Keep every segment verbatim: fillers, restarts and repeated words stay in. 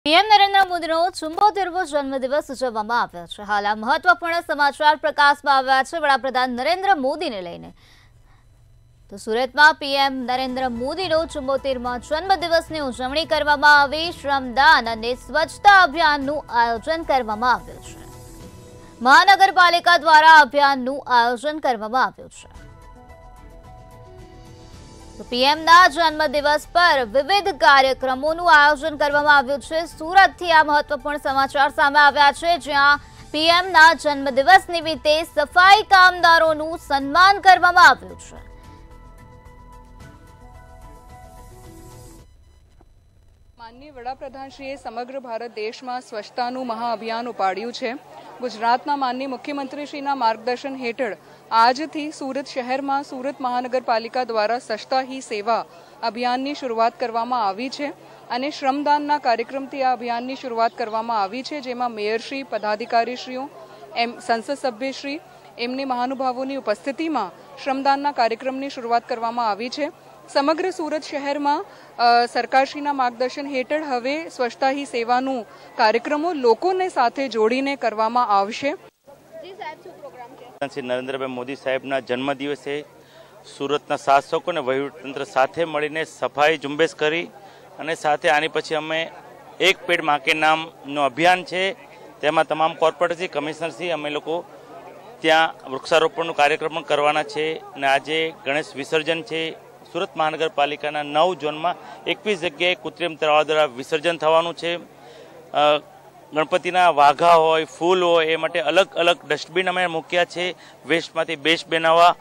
PM Narendra મોદીનો ચુંબોતેરમો જન્મદિવસ ઉજવવામાં આવ્યો છે। હાલ આ મહત્વપૂર્ણ સમાચાર પ્રકાશમાં આવ્યા છે વડાપ્રધાન નરેન્દ્ર મોદીને લઈને। તો સુરતમાં પીએમ નરેન્દ્ર મોદીનો ચુંબોતેરમા જન્મદિવસની ઉજવણી કરવામાં આવી। શ્રમદાન અને સ્વચ્છતા અભિયાનનું આયોજન કરવામાં આવ્યું છે। મહાનગરપાલિકા દ્વારા અભિયાનનું આયોજન કરવામાં આવ્યું છે। પીએમના જન્મદિવસ પર વિવિધ કાર્યક્રમોનું આયોજન કરવામાં આવ્યું છે। સુરતથી આ મહત્વપૂર્ણ સમાચાર સામે આવ્યા છે, જ્યાં પીએમના જન્મદિવસ નિમિત્તે સફાઈ કામદારોનું સન્માન કરવામાં આવ્યું છે। માનનીય વડાપ્રધાનશ્રીએ સમગ્ર ભારત દેશમાં સ્વચ્છતાનું મહાઅભિયાન ઉપાડ્યું છે। ગુજરાતના માનનીય મુખ્યમંત્રીશ્રીના માર્ગદર્શન હેઠળ આજથી સુરત શહેરમાં સુરત મહાનગરપાલિકા દ્વારા સ્વચ્છતા હી સેવા અભિયાનની શરૂઆત કરવામાં આવી છે અને શ્રમદાનના કાર્યક્રમથી આ અભિયાનની શરૂઆત કરવામાં આવી છે, જેમાં મેયરશ્રી, પદાધિકારીશ્રીઓ, એમ સંસદ સભ્યશ્રી એમની મહાનુભાવોની ઉપસ્થિતિમાં શ્રમદાનના કાર્યક્રમની શરૂઆત કરવામાં આવી છે। સમગ્ર સુરત શહેરમાં સરકારશ્રીના માર્ગદર્શન હેઠળ હવે સ્વચ્છતા હી સેવાનું કાર્યક્રમો લોકોને સાથે જોડીને કરવામાં આવશે। શ્રી નરેન્દ્રભાઈ મોદી સાહેબના જન્મદિવસે સુરતના શાસકો અને વહીવટીતંત્ર સાથે મળીને સફાઈ ઝુંબેશ કરી અને સાથે આની પછી અમે એક પેડ માં કે નામનું અભિયાન છે, તેમાં તમામ કોર્પોરેટરશ્રી, કમિશનરશ્રી અમે લોકો ત્યાં વૃક્ષારોપણનો કાર્યક્રમ કરવાના છે અને આજે ગણેશ વિસર્જન છે। સુરત મહાનગરપાલિકાના નવ ઝોનમાં એકવીસ જગ્યાએ કૃત્રિમ તળાવ દ્વારા વિસર્જન થવાનું છે। ગણપતિના વાઘા હોય, ફૂલ હોય, એ માટે અલગ અલગ ડસ્ટબિન અમે મૂક્યા છે વેસ્ટમાંથી બેસ્ટ બનાવવા।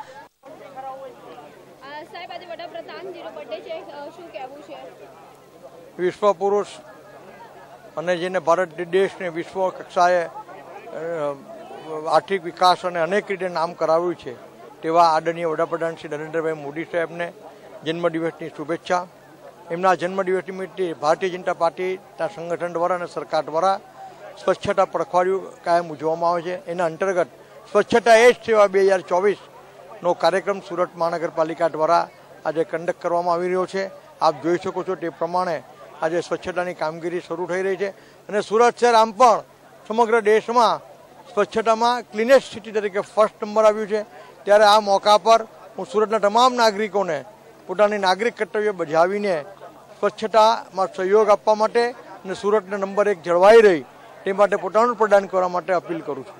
વિશ્વ પુરુષ અને જેને ભારત દેશને વિશ્વ કક્ષાએ આર્થિક વિકાસ અને અનેક રીતે નામ કરાવ્યું છે તેવા આદરણીય વડાપ્રધાન શ્રી નરેન્દ્રભાઈ મોદી સાહેબને જન્મદિવસની શુભેચ્છા। એમના જન્મદિવસ નિમિત્તે ભારતીય જનતા પાર્ટીના સંગઠન દ્વારા અને સરકાર દ્વારા સ્વચ્છતા પખવાડિયું કાયમ ઉજવવામાં આવે છે। એના અંતર્ગત સ્વચ્છતા એ જ સેવા બે હજાર ચોવીસનો કાર્યક્રમ સુરત મહાનગરપાલિકા દ્વારા આજે કંડક્ટ કરવામાં આવી રહ્યો છે। આપ જોઈ શકો છો તે પ્રમાણે આજે સ્વચ્છતાની કામગીરી શરૂ થઈ રહી છે અને સુરત શહેર આમ પણ સમગ્ર દેશમાં સ્વચ્છતામાં ક્લીનેસ્ટ સિટી તરીકે ફર્સ્ટ નંબર આવ્યું છે। ત્યારે આ મોકા પર હું સુરતના તમામ નાગરિકોને પોતાની નાગરિક કર્તવ્ય બજાવીને સ્વચ્છતામાં સહયોગ આપવા માટે અને સુરતને નંબર એક જળવાઈ રહી તે માટે પોતાનું પ્રદાન કરવા માટે અપીલ કરું છું।